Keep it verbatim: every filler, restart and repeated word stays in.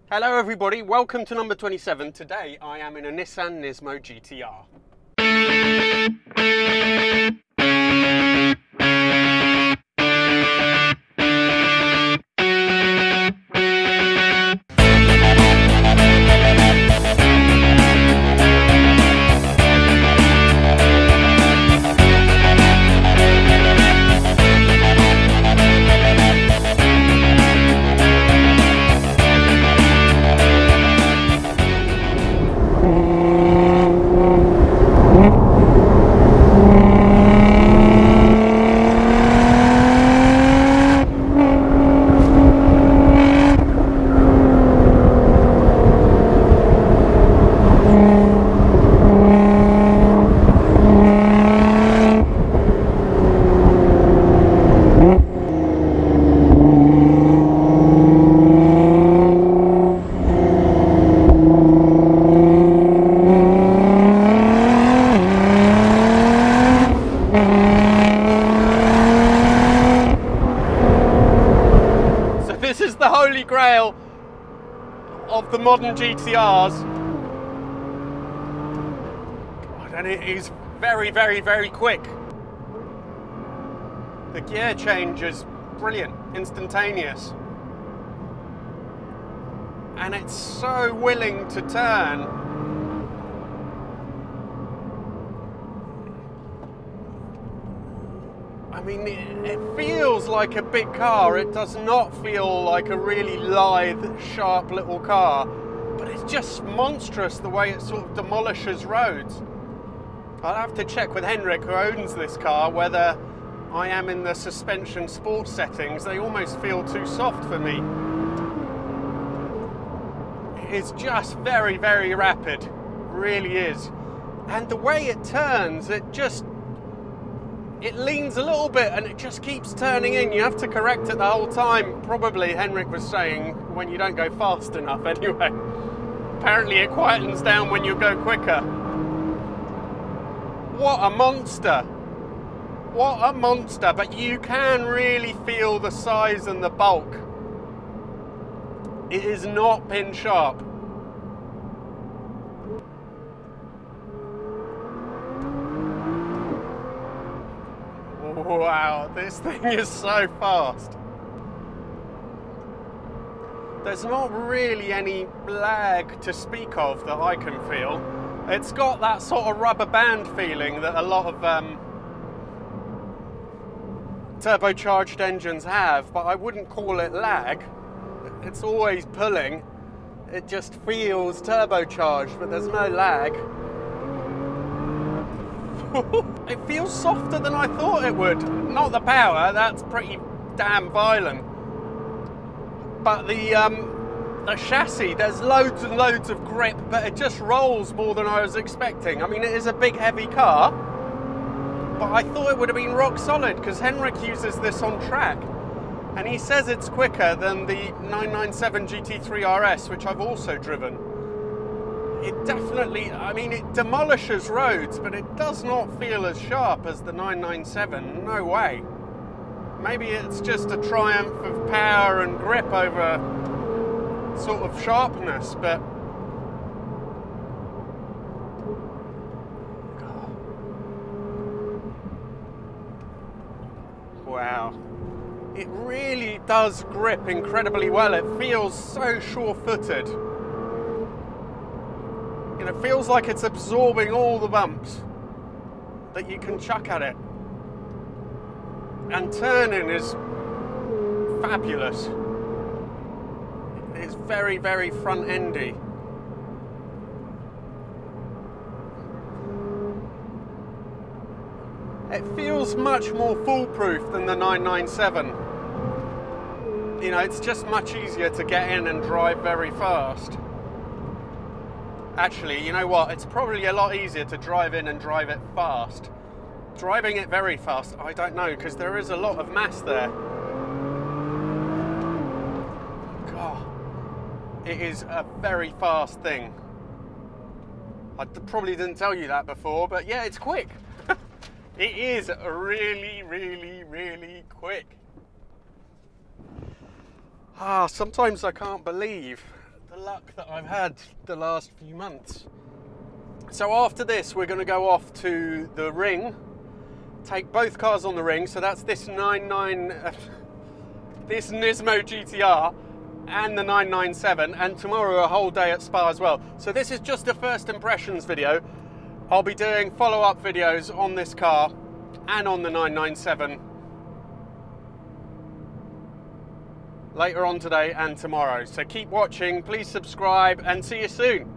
Hello everybody, welcome to number twenty-seven. Today I am in a Nissan Nismo G T R. This is the holy grail of the modern G T Rs. God, and it is very, very, very quick. The gear change is brilliant, instantaneous. And it's so willing to turn. I mean, it, it feels like a big car. It does not feel like a really lithe, sharp little car, but it's just monstrous the way it sort of demolishes roads. I'll have to check with Henrik, who owns this car, whether I am in the suspension sports settings. They almost feel too soft for me. It's just very, very rapid, it really is. And the way it turns, it just It leans a little bit and it just keeps turning in. You have to correct it the whole time. Probably, Henrik was saying, when you don't go fast enough anyway. Apparently it quietens down when you go quicker. What a monster. What a monster. But you can really feel the size and the bulk. It is not pin sharp. Wow, this thing is so fast. There's not really any lag to speak of that I can feel. It's got that sort of rubber band feeling that a lot of um, turbocharged engines have, but I wouldn't call it lag. It's always pulling. It just feels turbocharged, but there's no lag. It feels softer than I thought it would. Not the power, that's pretty damn violent. But the, um, the chassis, there's loads and loads of grip, but it just rolls more than I was expecting. I mean, it is a big, heavy car, but I thought it would have been rock solid, because Henrik uses this on track, and he says it's quicker than the nine ninety-seven G T three R S, which I've also driven. It definitely, I mean, it demolishes roads, but it does not feel as sharp as the nine ninety-seven, no way. Maybe it's just a triumph of power and grip over sort of sharpness, but wow. It really does grip incredibly well. It feels so sure-footed. And it feels like it's absorbing all the bumps that you can chuck at it. And turning is fabulous. It's very, very front-endy. It feels much more foolproof than the nine ninety-seven. You know, it's just much easier to get in and drive very fast. Actually, you know what? It's probably a lot easier to drive in and drive it fast. Driving it very fast, I don't know, because there is a lot of mass there. God, it is a very fast thing. I probably didn't tell you that before, but yeah, it's quick. It is really, really, really quick. Ah, sometimes I can't believe the luck that I've had the last few months. So after this, we're going to go off to the ring, take both cars on the ring. So that's this nine nine, uh, this Nismo G T R and the nine nine seven, and tomorrow a whole day at Spa as well. So this is just a first impressions video. I'll be doing follow-up videos on this car and on the nine nine seven later on today and tomorrow. So keep watching, please subscribe, and see you soon.